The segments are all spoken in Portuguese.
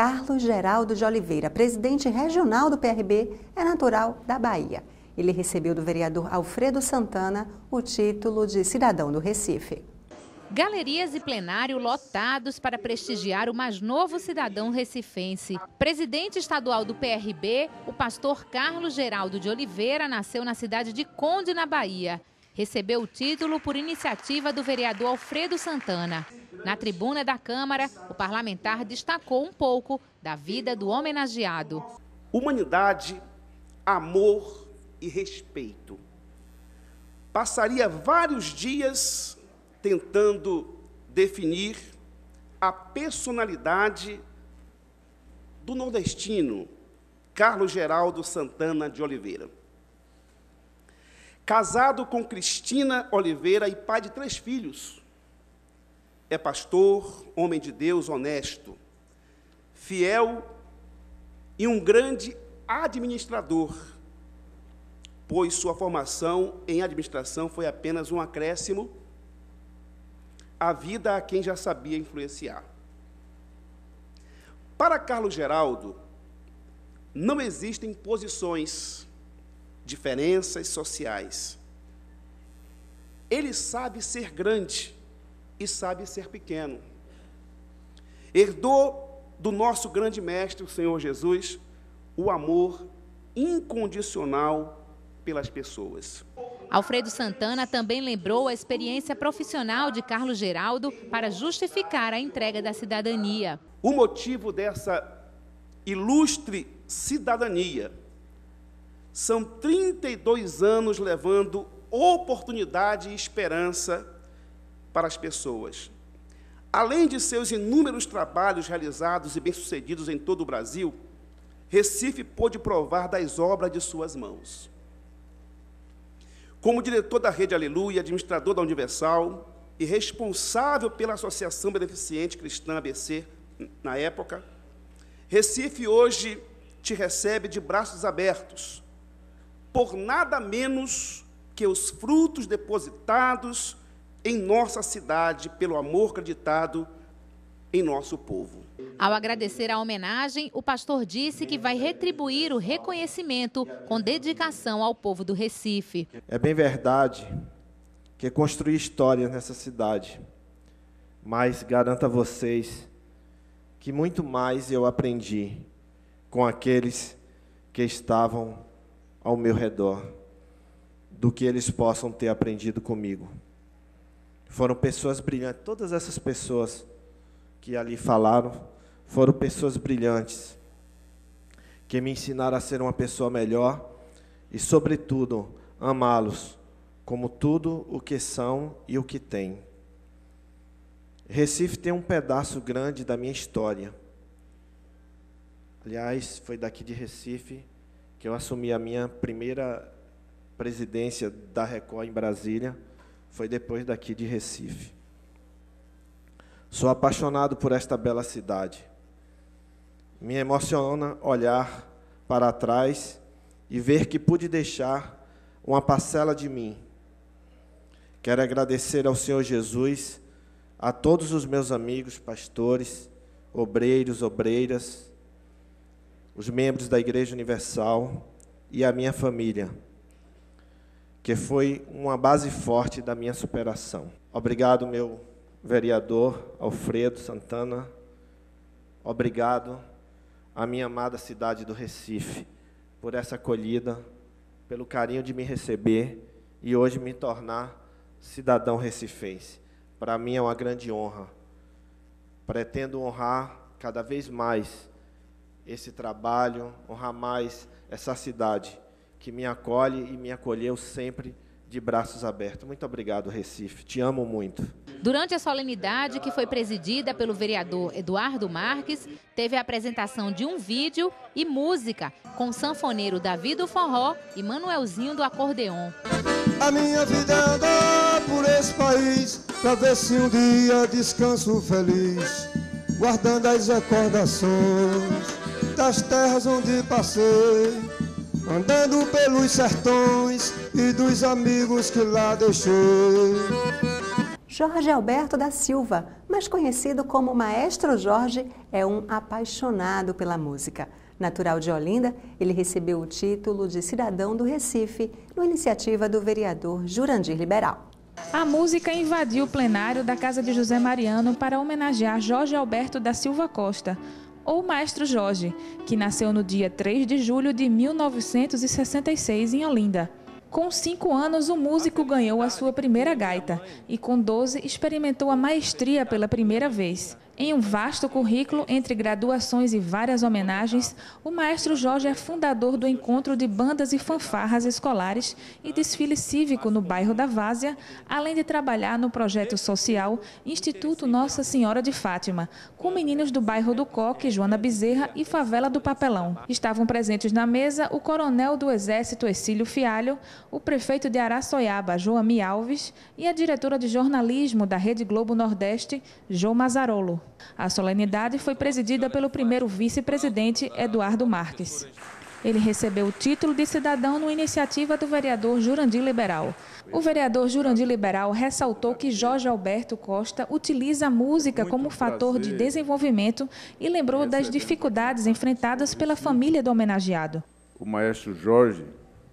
Carlos Geraldo de Oliveira, presidente regional do PRB, é natural da Bahia. Ele recebeu do vereador Alfredo Santana o título de cidadão do Recife. Galerias e plenário lotados para prestigiar o mais novo cidadão recifense. Presidente estadual do PRB, o pastor Carlos Geraldo de Oliveira nasceu na cidade de Conde, na Bahia. Recebeu o título por iniciativa do vereador Alfredo Santana. Na tribuna da Câmara, o parlamentar destacou um pouco da vida do homenageado. Humanidade, amor e respeito. Passaria vários dias tentando definir a personalidade do nordestino Carlos Geraldo Santana de Oliveira. Casado com Cristina Oliveira e pai de 3 filhos. É pastor, homem de Deus, honesto, fiel e um grande administrador, pois sua formação em administração foi apenas um acréscimo à vida a quem já sabia influenciar. Para Carlos Geraldo, não existem posições, diferenças sociais. Ele sabe ser grande e sabe ser pequeno. Herdou do nosso grande mestre, o Senhor Jesus, o amor incondicional pelas pessoas. Alfredo Santana também lembrou a experiência profissional de Carlos Geraldo para justificar a entrega da cidadania. O motivo dessa ilustre cidadania são 32 anos levando oportunidade e esperança para as pessoas. Além de seus inúmeros trabalhos realizados e bem-sucedidos em todo o Brasil, Recife pôde provar das obras de suas mãos. Como diretor da Rede Aleluia, administrador da Universal e responsável pela Associação Beneficente Cristã ABC, na época, Recife hoje te recebe de braços abertos, por nada menos que os frutos depositados em nossa cidade pelo amor acreditado em nosso povo. Ao agradecer a homenagem, o pastor disse que vai retribuir o reconhecimento com dedicação ao povo do Recife. É bem verdade que construí história nessa cidade, mas garanto a vocês que muito mais eu aprendi com aqueles que estavam ao meu redor do que eles possam ter aprendido comigo. Foram pessoas brilhantes, todas essas pessoas que ali falaram foram pessoas brilhantes, que me ensinaram a ser uma pessoa melhor e, sobretudo, amá-los como tudo o que são e o que têm. Recife tem um pedaço grande da minha história. Aliás, foi daqui de Recife que eu assumi a minha primeira presidência da Record em Brasília, foi depois daqui de Recife. Sou apaixonado por esta bela cidade. Me emociona olhar para trás e ver que pude deixar uma parcela de mim. Quero agradecer ao Senhor Jesus, a todos os meus amigos, pastores, obreiros, obreiras, os membros da Igreja Universal e a minha família, que foi uma base forte da minha superação. Obrigado, meu vereador Alfredo Santana. Obrigado à minha amada cidade do Recife por essa acolhida, pelo carinho de me receber e hoje me tornar cidadão recifense. Para mim é uma grande honra. Pretendo honrar cada vez mais esse trabalho, honrar mais essa cidade que me acolhe e me acolheu sempre de braços abertos. Muito obrigado, Recife. Te amo muito. Durante a solenidade, que foi presidida pelo vereador Eduardo Marques, teve a apresentação de um vídeo e música com o sanfoneiro Davi do Forró e Manuelzinho do acordeon. A minha vida é andar por esse país, pra ver se um dia descanso feliz, guardando as recordações das terras onde passei, andando pelos sertões e dos amigos que lá deixei. Jorge Alberto da Silva, mas mais conhecido como Maestro Jorge, é um apaixonado pela música. Natural de Olinda, ele recebeu o título de cidadão do Recife, numa iniciativa do vereador Jurandir Liberal. A música invadiu o plenário da Casa de José Mariano para homenagear Jorge Alberto da Silva Costa, ou Maestro Jorge, que nasceu no dia 3 de julho de 1966 em Olinda. Com 5 anos, o músico ganhou a sua primeira gaita e, com 12, experimentou a maestria pela primeira vez. Em um vasto currículo, entre graduações e várias homenagens, o Maestro Jorge é fundador do Encontro de Bandas e Fanfarras Escolares e desfile cívico no bairro da Várzea, além de trabalhar no projeto social Instituto Nossa Senhora de Fátima, com meninos do bairro do Coque, Joana Bezerra e Favela do Papelão. Estavam presentes na mesa o coronel do Exército Ercílio Fialho, o prefeito de Araçoiaba, Joami Alves, e a diretora de jornalismo da Rede Globo Nordeste, Jo Mazarolo. A solenidade foi presidida pelo primeiro vice-presidente, Eduardo Marques. Ele recebeu o título de cidadão numa iniciativa do vereador Jurandir Liberal. O vereador Jurandir Liberal ressaltou que Jorge Alberto Costa utiliza a música como fator de desenvolvimento e lembrou das dificuldades enfrentadas pela família do homenageado. O maestro Jorge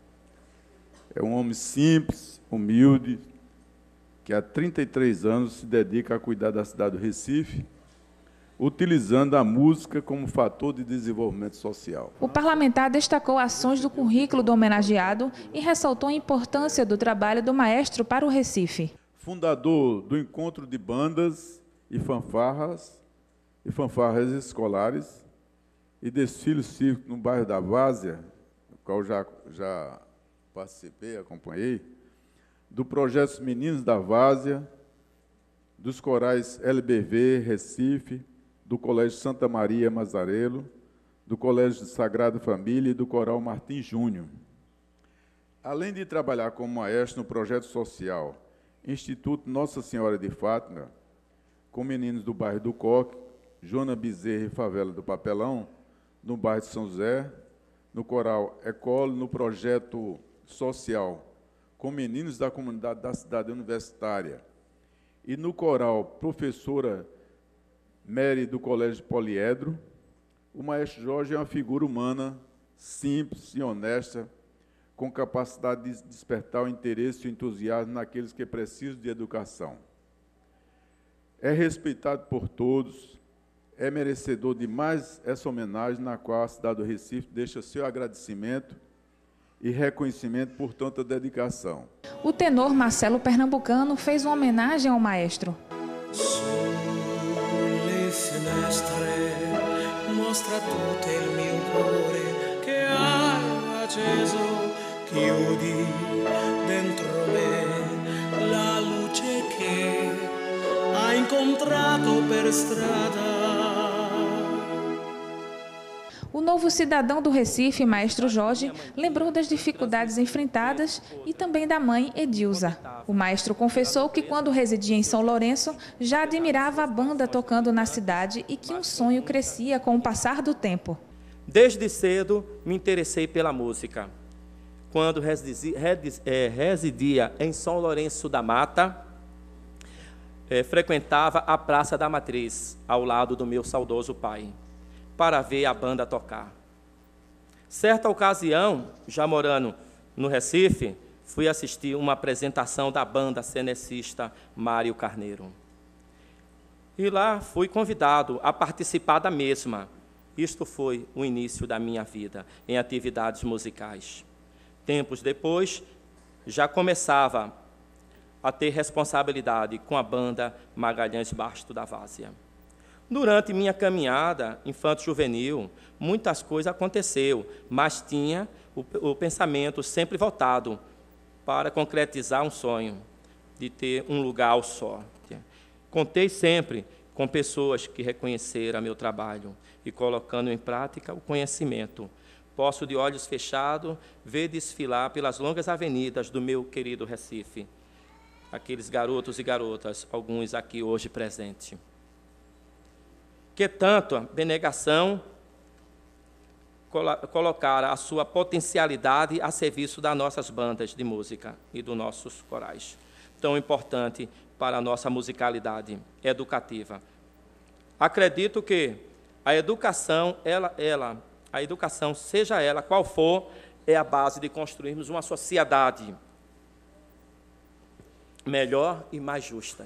é um homem simples, humilde, que há 33 anos se dedica a cuidar da cidade do Recife, utilizando a música como fator de desenvolvimento social. O parlamentar destacou ações do currículo do homenageado e ressaltou a importância do trabalho do maestro para o Recife. Fundador do Encontro de Bandas e Fanfarras Escolares e desfile cívico no bairro da Várzea, no qual já participei, acompanhei, do projeto Meninos da Várzea, dos corais LBV, Recife, do Colégio Santa Maria Mazarelo, do Colégio Sagrada Família e do Coral Martim Júnior. Além de trabalhar como maestro no projeto social Instituto Nossa Senhora de Fátima, com meninos do bairro do Coque, Joana Bezerra e Favela do Papelão, no bairro de São José, no Coral Ecole, no projeto social com meninos da comunidade da cidade universitária, e no coral Professora Mary do Colégio Poliedro, o maestro Jorge é uma figura humana, simples e honesta, com capacidade de despertar o interesse e o entusiasmo naqueles que precisam de educação. É respeitado por todos, é merecedor de mais essa homenagem na qual a cidade do Recife deixa seu agradecimento e reconhecimento por tanta dedicação. O tenor Marcelo Pernambucano fez uma homenagem ao maestro. Sulle finestre mostra tutto il mio cuore che hai acceso, chiudi dentro me la luce che hai incontrato per strada. O novo cidadão do Recife, Maestro Jorge, lembrou das dificuldades enfrentadas e também da mãe, Edilza. O maestro confessou que, quando residia em São Lourenço, já admirava a banda tocando na cidade e que um sonho crescia com o passar do tempo. Desde cedo, me interessei pela música. Quando residia em São Lourenço da Mata, frequentava a Praça da Matriz, ao lado do meu saudoso pai, para ver a banda tocar. Certa ocasião, já morando no Recife, fui assistir uma apresentação da banda cenecista Mário Carneiro. E lá fui convidado a participar da mesma. Isto foi o início da minha vida em atividades musicais. Tempos depois, já começava a ter responsabilidade com a banda Magalhães Basto da Várzea. Durante minha caminhada infanto-juvenil, muitas coisas aconteceram, mas tinha o pensamento sempre voltado para concretizar um sonho, de ter um lugar ao só. Contei sempre com pessoas que reconheceram meu trabalho e colocando em prática o conhecimento. Posso, de olhos fechados, ver desfilar pelas longas avenidas do meu querido Recife aqueles garotos e garotas, alguns aqui hoje presentes, que tanto a abnegação colocaram a sua potencialidade a serviço das nossas bandas de música e dos nossos corais, tão importante para a nossa musicalidade educativa. Acredito que a educação, a educação, seja ela qual for, é a base de construirmos uma sociedade melhor e mais justa.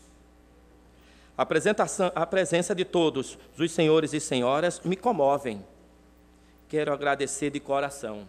A presença de todos os senhores e senhoras me comovem. Quero agradecer de coração.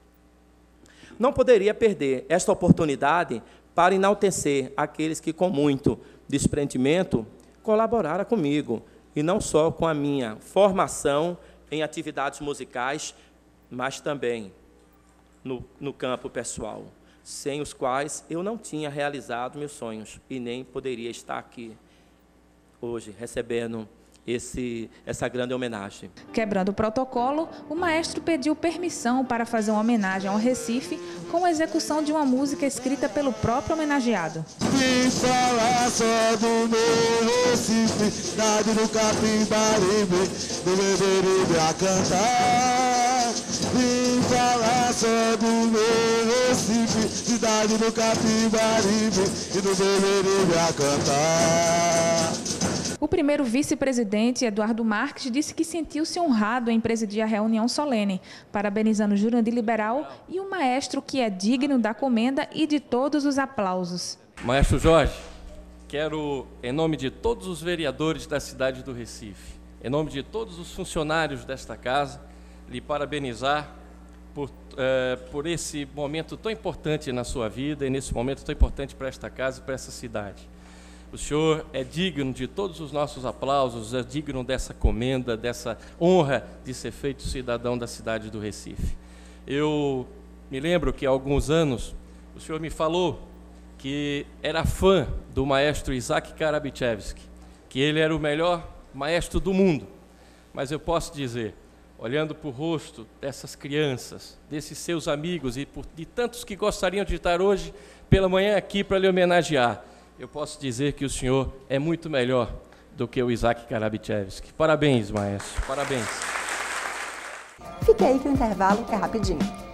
Não poderia perder esta oportunidade para enaltecer aqueles que, com muito desprendimento, colaboraram comigo, e não só com a minha formação em atividades musicais, mas também no campo pessoal, sem os quais eu não tinha realizado meus sonhos e nem poderia estar aqui hoje, recebendo essa grande homenagem. Quebrando o protocolo, o maestro pediu permissão para fazer uma homenagem ao Recife com a execução de uma música escrita pelo próprio homenageado. Vim falar só do meu Recife, cidade do Capibaribe, do Beberibe a cantar. Vim falar só do meu Recife, cidade do Capibaribe e do Beberibe a cantar. O primeiro vice-presidente, Eduardo Marques, disse que sentiu-se honrado em presidir a reunião solene, parabenizando Jurandir Liberal e o maestro que é digno da comenda e de todos os aplausos. Maestro Jorge, quero, em nome de todos os vereadores da cidade do Recife, em nome de todos os funcionários desta casa, lhe parabenizar por esse momento tão importante na sua vida e nesse momento tão importante para esta casa e para essa cidade. O senhor é digno de todos os nossos aplausos, é digno dessa comenda, dessa honra de ser feito cidadão da cidade do Recife. Eu me lembro que há alguns anos o senhor me falou que era fã do maestro Isaac Karabichevski, que ele era o melhor maestro do mundo. Mas eu posso dizer, olhando para o rosto dessas crianças, desses seus amigos e de tantos que gostariam de estar hoje pela manhã aqui para lhe homenagear, eu posso dizer que o senhor é muito melhor do que o Isaac Karabichevski. Parabéns, maestro. Parabéns. Fique aí que o intervalo é rapidinho.